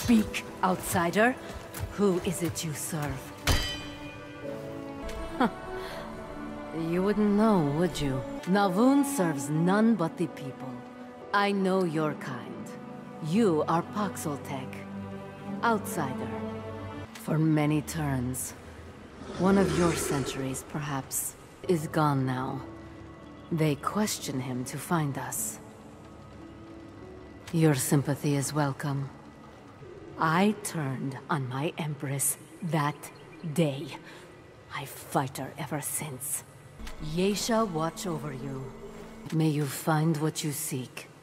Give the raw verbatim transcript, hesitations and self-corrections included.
Speak, outsider. Who is it you serve? Huh. You wouldn't know, would you? Navun serves none but the people. I know your kind. You are Paxoltek. Outsider. For many turns. One of your centuries, perhaps, is gone now. They question him to find us. Your sympathy is welcome. I turned on my Empress that day. I fight her ever since. Yesha watch over you. May you find what you seek.